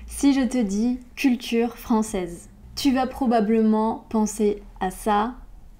Si je te dis culture française, tu vas probablement penser à ça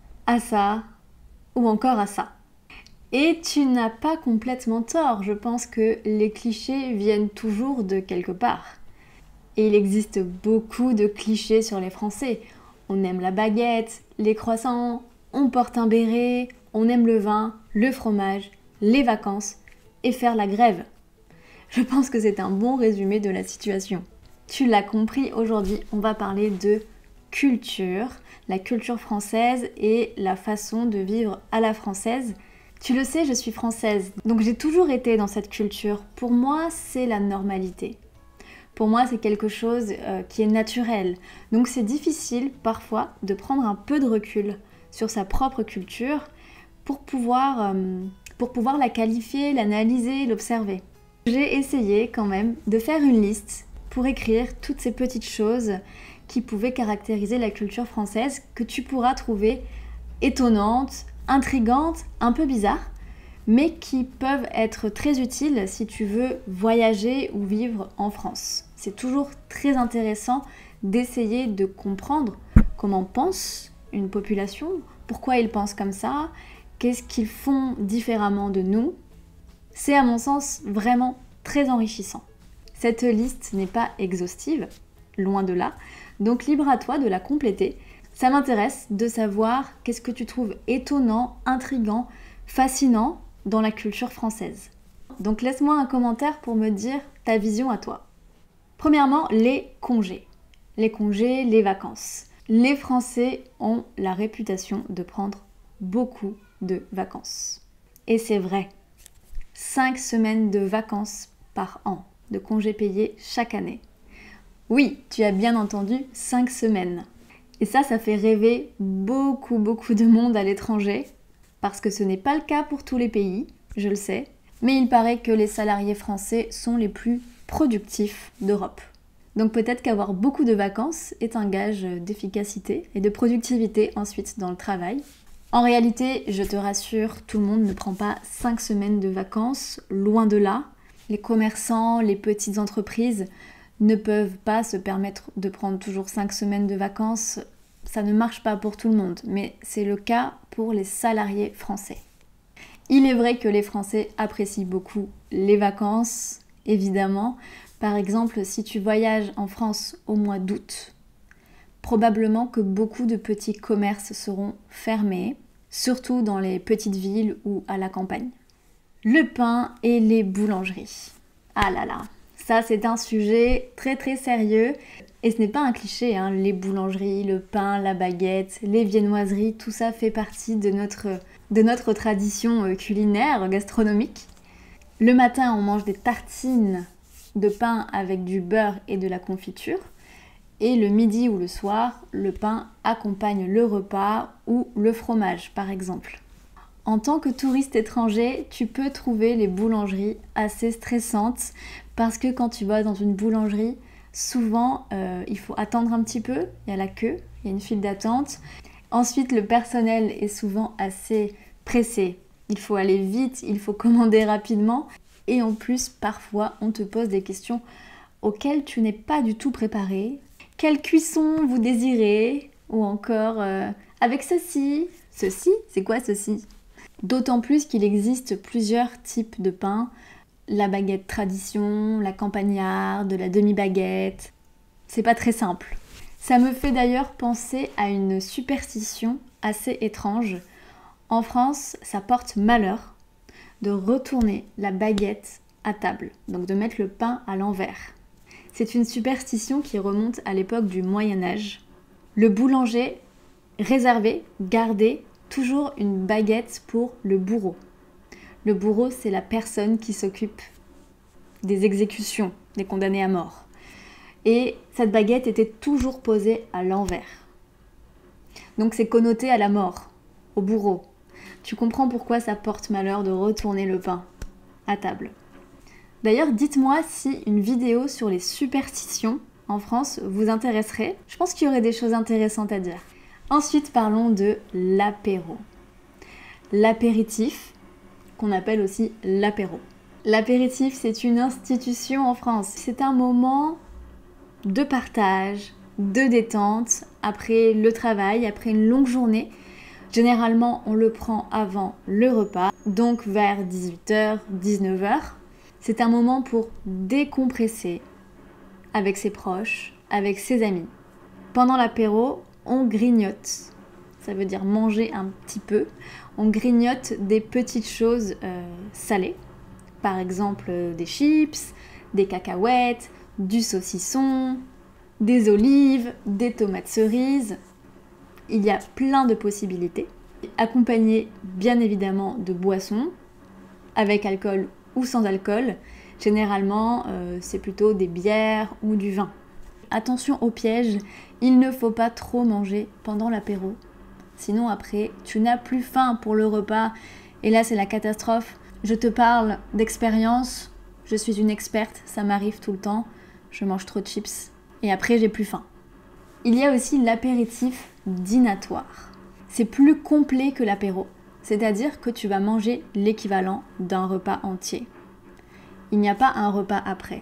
ou encore à ça. Et tu n'as pas complètement tort, je pense que les clichés viennent toujours de quelque part. Et il existe beaucoup de clichés sur les Français. On aime la baguette, les croissants, on porte un béret, on aime le vin, le fromage, les vacances et faire la grève. Je pense que c'est un bon résumé de la situation. Tu l'as compris, aujourd'hui on va parler de culture, la culture française et la façon de vivre à la française. Tu le sais, je suis française, donc j'ai toujours été dans cette culture. Pour moi, c'est la normalité. Pour moi, c'est quelque chose qui est naturel. Donc c'est difficile parfois de prendre un peu de recul sur sa propre culture pour pouvoir la qualifier, l'analyser, l'observer. J'ai essayé quand même de faire une liste pour écrire toutes ces petites choses qui pouvaient caractériser la culture française que tu pourras trouver étonnantes, intrigantes, un peu bizarres, mais qui peuvent être très utiles si tu veux voyager ou vivre en France. C'est toujours très intéressant d'essayer de comprendre comment pense une population, pourquoi ils pensent comme ça, qu'est-ce qu'ils font différemment de nous. C'est à mon sens vraiment très enrichissant. Cette liste n'est pas exhaustive, loin de là, donc libre à toi de la compléter. Ça m'intéresse de savoir qu'est-ce que tu trouves étonnant, intriguant, fascinant dans la culture française. Donc laisse-moi un commentaire pour me dire ta vision à toi. Premièrement, les congés. Les congés, les vacances. Les Français ont la réputation de prendre beaucoup de vacances. Et c'est vrai. 5 semaines de vacances par an, de congés payés chaque année. Oui, tu as bien entendu, 5 semaines. Et ça fait rêver beaucoup de monde à l'étranger, parce que ce n'est pas le cas pour tous les pays, je le sais, mais il paraît que les salariés français sont les plus productifs d'Europe. Donc peut-être qu'avoir beaucoup de vacances est un gage d'efficacité et de productivité ensuite dans le travail. En réalité, je te rassure, tout le monde ne prend pas 5 semaines de vacances, loin de là. Les commerçants, les petites entreprises ne peuvent pas se permettre de prendre toujours 5 semaines de vacances. Ça ne marche pas pour tout le monde, mais c'est le cas pour les salariés français. Il est vrai que les Français apprécient beaucoup les vacances, évidemment. Par exemple, si tu voyages en France au mois d'août, probablement que beaucoup de petits commerces seront fermés, surtout dans les petites villes ou à la campagne. Le pain et les boulangeries. Ah là là, ça c'est un sujet très sérieux. Et ce n'est pas un cliché, hein. Les boulangeries, le pain, la baguette, les viennoiseries, tout ça fait partie de notre tradition culinaire, gastronomique. Le matin, on mange des tartines de pain avec du beurre et de la confiture. Et le midi ou le soir, le pain accompagne le repas ou le fromage, par exemple. En tant que touriste étranger, tu peux trouver les boulangeries assez stressantes parce que quand tu vas dans une boulangerie, souvent il faut attendre un petit peu, il y a la queue, il y a une file d'attente. Ensuite, le personnel est souvent assez pressé. Il faut aller vite, il faut commander rapidement. Et en plus, parfois, on te pose des questions auxquelles tu n'es pas du tout préparé. Quelle cuisson vous désirez? Ou encore, avec ceci. Ceci, c'est quoi ceci? D'autant plus qu'il existe plusieurs types de pain. La baguette tradition, la campagnarde, la demi-baguette. C'est pas très simple. Ça me fait d'ailleurs penser à une superstition assez étrange. En France, ça porte malheur de retourner la baguette à table, donc de mettre le pain à l'envers. C'est une superstition qui remonte à l'époque du Moyen-Âge. Le boulanger réservait, gardait toujours une baguette pour le bourreau. Le bourreau, c'est la personne qui s'occupe des exécutions, des condamnés à mort. Et cette baguette était toujours posée à l'envers. Donc c'est connoté à la mort, au bourreau. Tu comprends pourquoi ça porte malheur de retourner le pain à table. D'ailleurs, dites-moi si une vidéo sur les superstitions en France vous intéresserait. Je pense qu'il y aurait des choses intéressantes à dire. Ensuite, parlons de l'apéro. L'apéritif, qu'on appelle aussi l'apéro. L'apéritif, c'est une institution en France. C'est un moment de partage, de détente, après le travail, après une longue journée. Généralement, on le prend avant le repas, donc vers 18h, 19h. C'est un moment pour décompresser avec ses proches, avec ses amis. Pendant l'apéro, on grignote. Ça veut dire manger un petit peu. On grignote des petites choses salées. Par exemple, des chips, des cacahuètes, du saucisson, des olives, des tomates cerises. Il y a plein de possibilités. Accompagné bien évidemment de boissons, avec alcool ou sans alcool. Généralement, c'est plutôt des bières ou du vin. Attention au piège, il ne faut pas trop manger pendant l'apéro. Sinon après, tu n'as plus faim pour le repas et là c'est la catastrophe. Je te parle d'expérience, je suis une experte, ça m'arrive tout le temps. Je mange trop de chips et après j'ai plus faim. Il y a aussi l'apéritif dînatoire. C'est plus complet que l'apéro, c'est-à-dire que tu vas manger l'équivalent d'un repas entier. Il n'y a pas un repas après.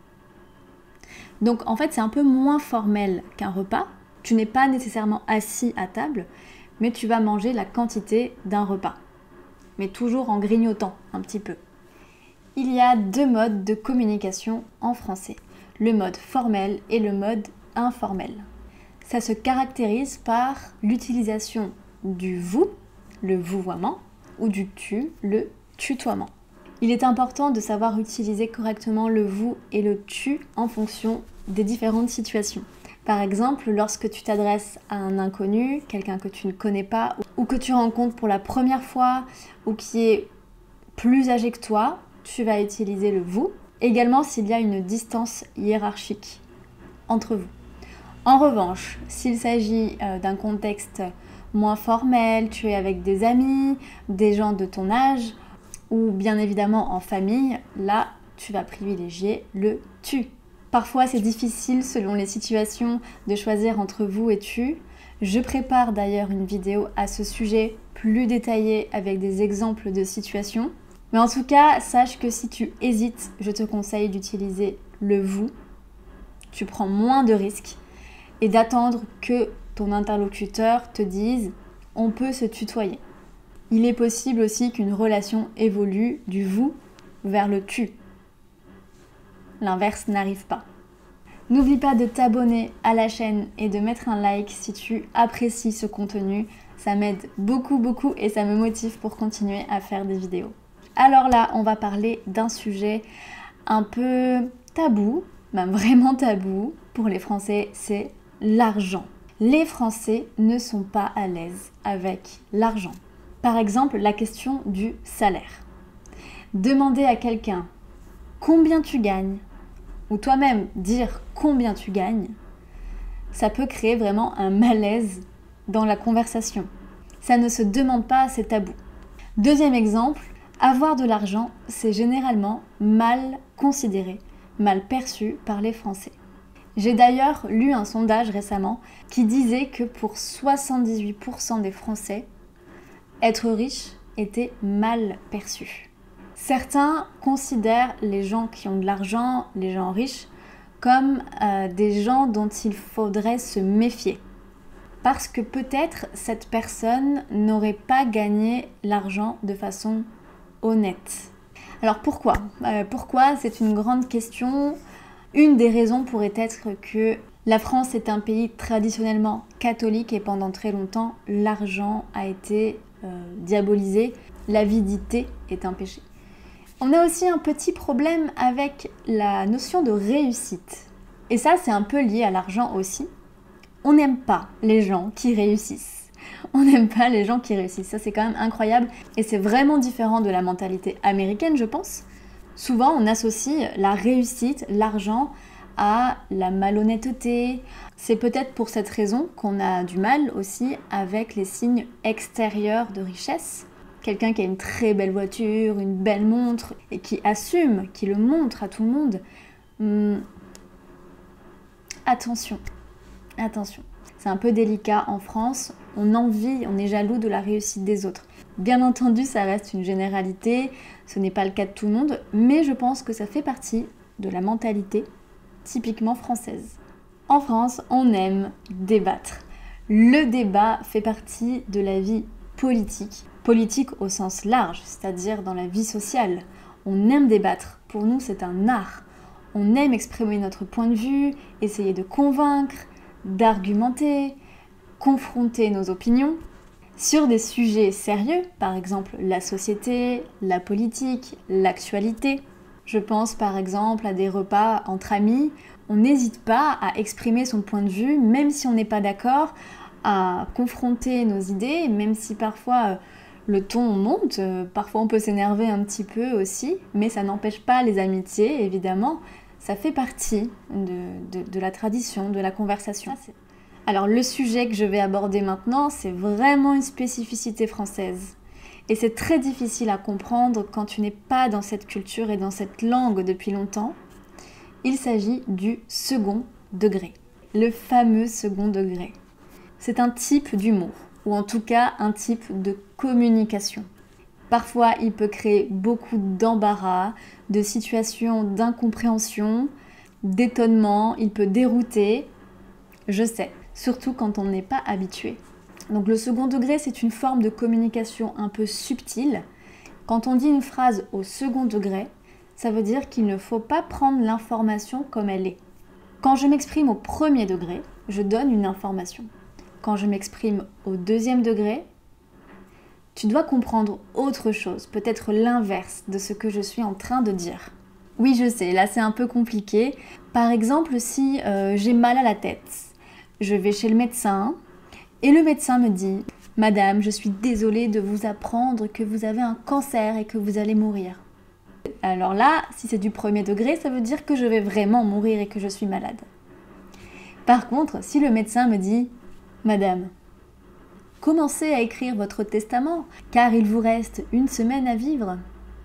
Donc en fait c'est un peu moins formel qu'un repas. Tu n'es pas nécessairement assis à table, mais tu vas manger la quantité d'un repas. Mais toujours en grignotant un petit peu. Il y a 2 modes de communication en français. Le mode formel et le mode informel. Ça se caractérise par l'utilisation du vous, le vouvoiement, ou du tu, le tutoiement. Il est important de savoir utiliser correctement le vous et le tu en fonction des différentes situations. Par exemple, lorsque tu t'adresses à un inconnu, quelqu'un que tu ne connais pas, ou que tu rencontres pour la première fois, ou qui est plus âgé que toi, tu vas utiliser le vous. Également s'il y a une distance hiérarchique entre vous. En revanche, s'il s'agit d'un contexte moins formel, tu es avec des amis, des gens de ton âge, ou bien évidemment en famille, là, tu vas privilégier le tu. Parfois, c'est difficile selon les situations de choisir entre vous et tu. Je prépare d'ailleurs une vidéo à ce sujet plus détaillée avec des exemples de situations. Mais en tout cas, sache que si tu hésites, je te conseille d'utiliser le vous. Tu prends moins de risques et d'attendre que ton interlocuteur te dise « on peut se tutoyer ». Il est possible aussi qu'une relation évolue du vous vers le tu. L'inverse n'arrive pas. N'oublie pas de t'abonner à la chaîne et de mettre un like si tu apprécies ce contenu. Ça m'aide beaucoup et ça me motive pour continuer à faire des vidéos. Alors là, on va parler d'un sujet un peu tabou, même vraiment tabou pour les Français, c'est l'argent. Les Français ne sont pas à l'aise avec l'argent. Par exemple, la question du salaire. Demander à quelqu'un combien tu gagnes, ou toi-même dire combien tu gagnes, ça peut créer vraiment un malaise dans la conversation. Ça ne se demande pas, c'est tabou. Deuxième exemple, avoir de l'argent, c'est généralement mal considéré, mal perçu par les Français. J'ai d'ailleurs lu un sondage récemment qui disait que pour 78% des Français, être riche était mal perçu. Certains considèrent les gens qui ont de l'argent, les gens riches, comme des gens dont il faudrait se méfier. Parce que peut-être cette personne n'aurait pas gagné l'argent de façon honnête. Alors pourquoi ? Pourquoi ? C'est une grande question. Une des raisons pourrait être que la France est un pays traditionnellement catholique et pendant très longtemps, l'argent a été diabolisé. L'avidité est un péché. On a aussi un petit problème avec la notion de réussite. Et ça, c'est un peu lié à l'argent aussi. On n'aime pas les gens qui réussissent. On n'aime pas les gens qui réussissent. Ça, c'est quand même incroyable. Et c'est vraiment différent de la mentalité américaine, je pense. Souvent, on associe la réussite, l'argent, à la malhonnêteté. C'est peut-être pour cette raison qu'on a du mal aussi avec les signes extérieurs de richesse. Quelqu'un qui a une très belle voiture, une belle montre, et qui assume, qui le montre à tout le monde. Attention. C'est un peu délicat en France. On envie, on est jaloux de la réussite des autres. Bien entendu, ça reste une généralité. Ce n'est pas le cas de tout le monde. Mais je pense que ça fait partie de la mentalité typiquement française. En France, on aime débattre. Le débat fait partie de la vie politique. Politique au sens large, c'est-à-dire dans la vie sociale. On aime débattre. Pour nous, c'est un art. On aime exprimer notre point de vue, essayer de convaincre, d'argumenter, confronter nos opinions. Sur des sujets sérieux, par exemple la société, la politique, l'actualité. Je pense par exemple à des repas entre amis. On n'hésite pas à exprimer son point de vue, même si on n'est pas d'accord, à confronter nos idées, même si parfois le ton monte, parfois on peut s'énerver un petit peu aussi, mais ça n'empêche pas les amitiés, évidemment. Ça fait partie de la tradition, de la conversation. Alors le sujet que je vais aborder maintenant, c'est vraiment une spécificité française. Et c'est très difficile à comprendre quand tu n'es pas dans cette culture et dans cette langue depuis longtemps. Il s'agit du second degré, le fameux second degré. C'est un type d'humour, ou en tout cas un type de communication. Parfois, il peut créer beaucoup d'embarras, de situations d'incompréhension, d'étonnement, il peut dérouter, je sais, surtout quand on n'est pas habitué. Donc le second degré, c'est une forme de communication un peu subtile. Quand on dit une phrase au second degré, ça veut dire qu'il ne faut pas prendre l'information comme elle est. Quand je m'exprime au premier degré, je donne une information. Quand je m'exprime au deuxième degré, tu dois comprendre autre chose, peut-être l'inverse de ce que je suis en train de dire. Oui, je sais, là c'est un peu compliqué. Par exemple, si j'ai mal à la tête, je vais chez le médecin et le médecin me dit « Madame, je suis désolée de vous apprendre que vous avez un cancer et que vous allez mourir. » Alors là, si c'est du premier degré, ça veut dire que je vais vraiment mourir et que je suis malade. Par contre, si le médecin me dit « Madame, commencez à écrire votre testament, car il vous reste 1 semaine à vivre. »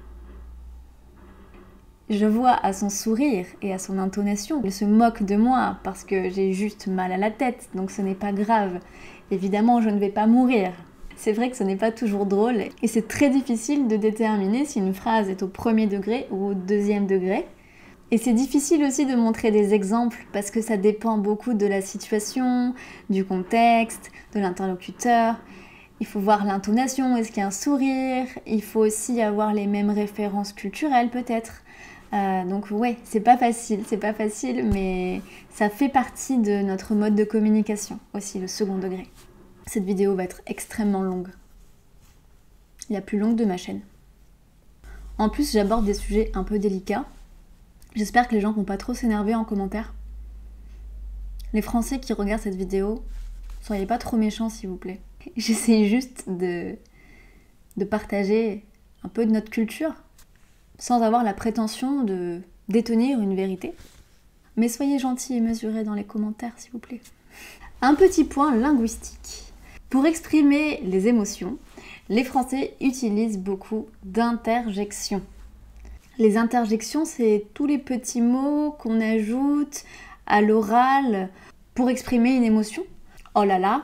Je vois à son sourire et à son intonation, il se moque de moi parce que j'ai juste mal à la tête, donc ce n'est pas grave. Évidemment, je ne vais pas mourir. C'est vrai que ce n'est pas toujours drôle et c'est très difficile de déterminer si une phrase est au premier degré ou au deuxième degré. Et c'est difficile aussi de montrer des exemples parce que ça dépend beaucoup de la situation, du contexte, de l'interlocuteur. Il faut voir l'intonation, est-ce qu'il y a un sourire? Il faut aussi avoir les mêmes références culturelles peut-être. Donc ouais, c'est pas facile, mais ça fait partie de notre mode de communication aussi, le second degré. Cette vidéo va être extrêmement longue. La plus longue de ma chaîne. En plus, j'aborde des sujets un peu délicats. J'espère que les gens ne vont pas trop s'énerver en commentaire. Les Français qui regardent cette vidéo, soyez pas trop méchants s'il vous plaît. J'essaie juste de partager un peu de notre culture, sans avoir la prétention de détenir une vérité. Mais soyez gentils et mesurés dans les commentaires s'il vous plaît. Un petit point linguistique. Pour exprimer les émotions, les Français utilisent beaucoup d'interjections. Les interjections, c'est tous les petits mots qu'on ajoute à l'oral pour exprimer une émotion. Oh là là,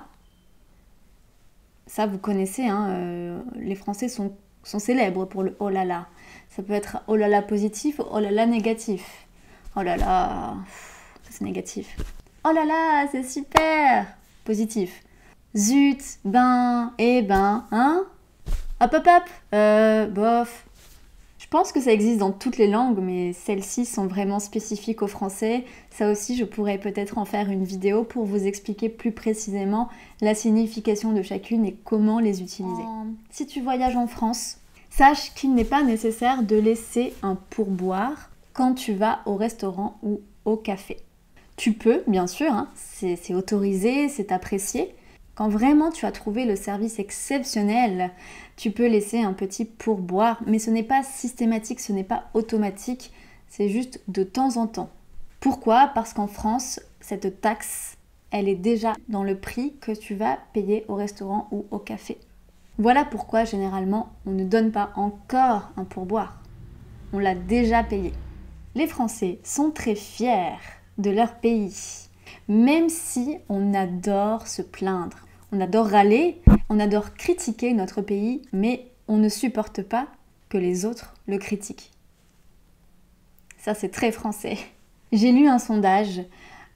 ça vous connaissez, hein, les Français sont célèbres pour le oh là là. Ça peut être oh là là positif ou oh là là négatif. Oh là là, c'est négatif. Oh là là, c'est super, positif. Zut, ben, eh ben, hein? Hop hop hop, bof. Je pense que ça existe dans toutes les langues, mais celles-ci sont vraiment spécifiques au français. Ça aussi, je pourrais peut-être en faire une vidéo pour vous expliquer plus précisément la signification de chacune et comment les utiliser. Si tu voyages en France, sache qu'il n'est pas nécessaire de laisser un pourboire quand tu vas au restaurant ou au café. Tu peux, bien sûr, hein, c'est autorisé, c'est apprécié. Quand vraiment tu as trouvé le service exceptionnel, tu peux laisser un petit pourboire, mais ce n'est pas systématique, ce n'est pas automatique, c'est juste de temps en temps. Pourquoi? Parce qu'en France, cette taxe, elle est déjà dans le prix que tu vas payer au restaurant ou au café. Voilà pourquoi généralement on ne donne pas encore un pourboire. On l'a déjà payé. Les Français sont très fiers de leur pays, même si on adore se plaindre. On adore râler, on adore critiquer notre pays, mais on ne supporte pas que les autres le critiquent. Ça, c'est très français. J'ai lu un sondage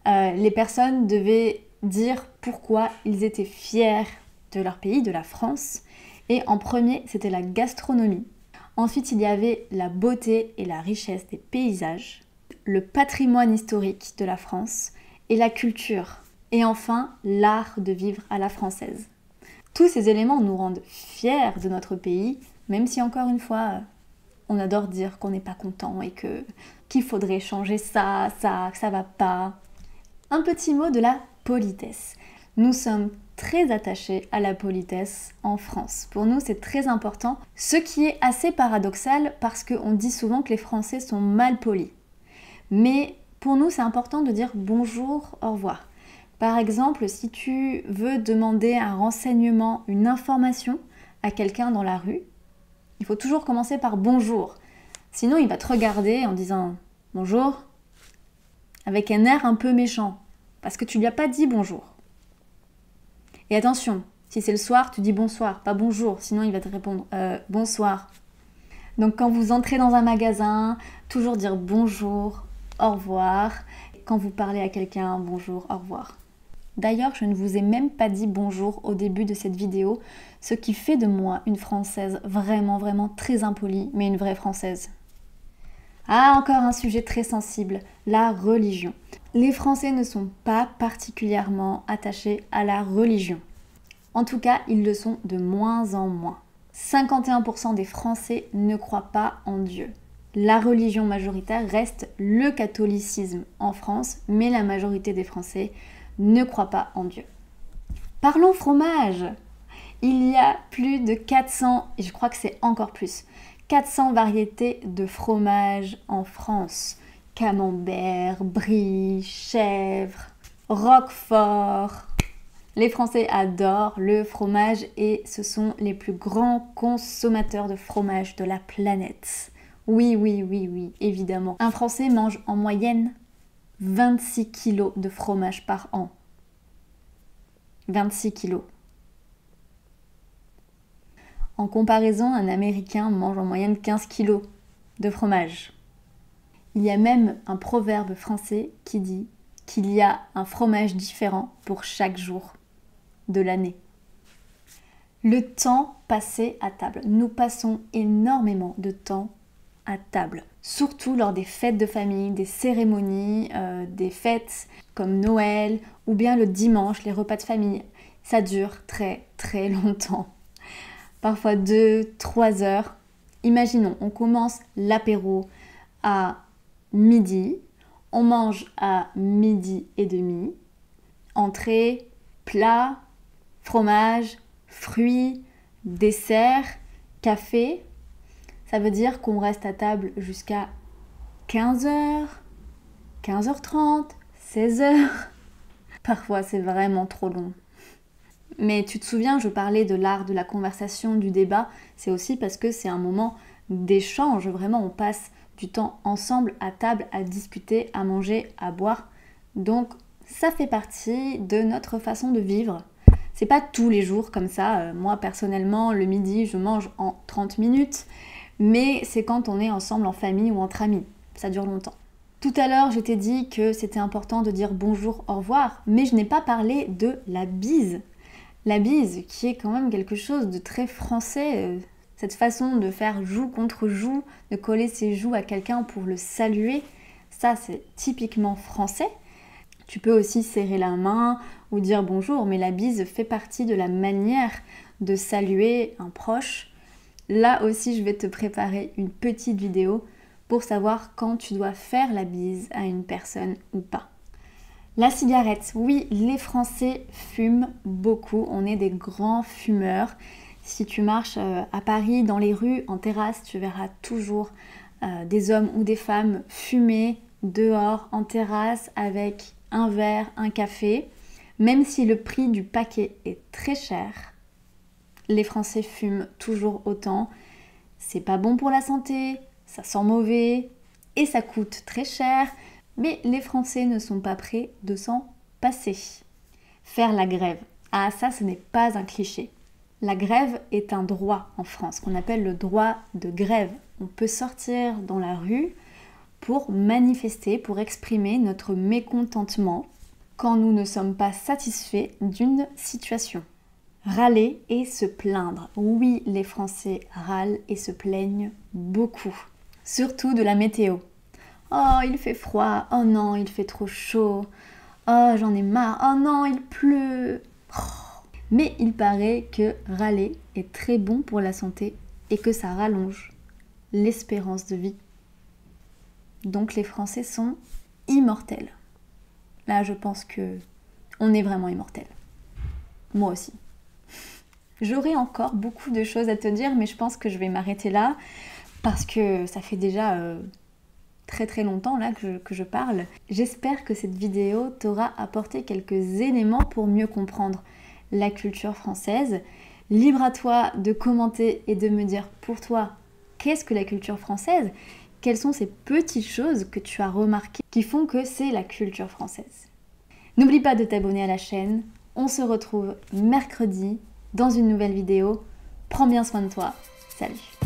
Les personnes devaient dire pourquoi ils étaient fiers de leur pays, de la France. Et en premier, c'était la gastronomie. Ensuite, il y avait la beauté et la richesse des paysages, le patrimoine historique de la France et la culture. Et enfin, l'art de vivre à la française. Tous ces éléments nous rendent fiers de notre pays, même si encore une fois, on adore dire qu'on n'est pas content et qu'il faudrait changer ça, que ça va pas. Un petit mot de la politesse. Nous sommes très attachés à la politesse en France. Pour nous, c'est très important, ce qui est assez paradoxal parce qu'on dit souvent que les Français sont mal polis. Mais pour nous, c'est important de dire bonjour, au revoir. Par exemple, si tu veux demander un renseignement, une information à quelqu'un dans la rue, il faut toujours commencer par bonjour. Sinon, il va te regarder en disant bonjour avec un air un peu méchant parce que tu lui as pas dit bonjour. Et attention, si c'est le soir, tu dis bonsoir, pas bonjour, sinon il va te répondre bonsoir. Donc quand vous entrez dans un magasin, toujours dire bonjour, au revoir. Quand vous parlez à quelqu'un, bonjour, au revoir. D'ailleurs, je ne vous ai même pas dit bonjour au début de cette vidéo, ce qui fait de moi une Française vraiment, vraiment très impolie, mais une vraie Française. Ah, encore un sujet très sensible, la religion. Les Français ne sont pas particulièrement attachés à la religion. En tout cas, ils le sont de moins en moins. 51% des Français ne croient pas en Dieu. La religion majoritaire reste le catholicisme en France, mais la majorité des Français ne croient pas en Dieu. Parlons fromage. Il y a plus de 400, et je crois que c'est encore plus, 400 variétés de fromage en France. Camembert, brie, chèvre, roquefort. Les Français adorent le fromage et ce sont les plus grands consommateurs de fromage de la planète. Oui, oui, oui, oui, évidemment. Un Français mange en moyenne 26 kilos de fromage par an. 26 kilos. En comparaison, un Américain mange en moyenne 15 kilos de fromage. Il y a même un proverbe français qui dit qu'il y a un fromage différent pour chaque jour de l'année. Le temps passé à table. Nous passons énormément de temps à table, surtout lors des fêtes de famille, des cérémonies, des fêtes comme Noël ou bien le dimanche, les repas de famille. Ça dure très très longtemps, parfois 2-3 heures. Imaginons, on commence l'apéro à midi, on mange à 12h30, entrée, plat, fromage, fruits, dessert, café. Ça veut dire qu'on reste à table jusqu'à 15h, 15h30, 16h. Parfois, c'est vraiment trop long. Mais tu te souviens, je parlais de l'art de la conversation, du débat. C'est aussi parce que c'est un moment d'échange. Vraiment, on passe du temps ensemble à table à discuter, à manger, à boire. Donc, ça fait partie de notre façon de vivre. C'est pas tous les jours comme ça. Moi, personnellement, le midi, je mange en 30 minutes. Mais c'est quand on est ensemble en famille ou entre amis. Ça dure longtemps. Tout à l'heure, je t'ai dit que c'était important de dire bonjour, au revoir, mais je n'ai pas parlé de la bise. La bise, qui est quand même quelque chose de très français, cette façon de faire joue contre joue, de coller ses joues à quelqu'un pour le saluer, ça c'est typiquement français. Tu peux aussi serrer la main ou dire bonjour, mais la bise fait partie de la manière de saluer un proche. Là aussi, je vais te préparer une petite vidéo pour savoir quand tu dois faire la bise à une personne ou pas. La cigarette, oui, les Français fument beaucoup, on est des grands fumeurs. Si tu marches à Paris, dans les rues, en terrasse, tu verras toujours des hommes ou des femmes fumer dehors, en terrasse, avec un verre, un café. Même si le prix du paquet est très cher, les Français fument toujours autant. C'est pas bon pour la santé, ça sent mauvais et ça coûte très cher. Mais les Français ne sont pas prêts de s'en passer. Faire la grève. Ah, ça, ce n'est pas un cliché. La grève est un droit en France, qu'on appelle le droit de grève. On peut sortir dans la rue pour manifester, pour exprimer notre mécontentement quand nous ne sommes pas satisfaits d'une situation. Râler et se plaindre. Oui, les Français râlent et se plaignent beaucoup. Surtout de la météo. Oh, il fait froid. Oh non, il fait trop chaud. Oh, j'en ai marre. Oh non, il pleut. Mais il paraît que râler est très bon pour la santé et que ça rallonge l'espérance de vie. Donc les Français sont immortels. Là, je pense que on est vraiment immortels. Moi aussi. J'aurais encore beaucoup de choses à te dire, mais je pense que je vais m'arrêter là parce que ça fait déjà très très longtemps là que je parle. J'espère que cette vidéo t'aura apporté quelques éléments pour mieux comprendre la culture française. Libre à toi de commenter et de me dire pour toi qu'est-ce que la culture française, quelles sont ces petites choses que tu as remarquées qui font que c'est la culture française. N'oublie pas de t'abonner à la chaîne. On se retrouve mercredi dans une nouvelle vidéo. Prends bien soin de toi. Salut!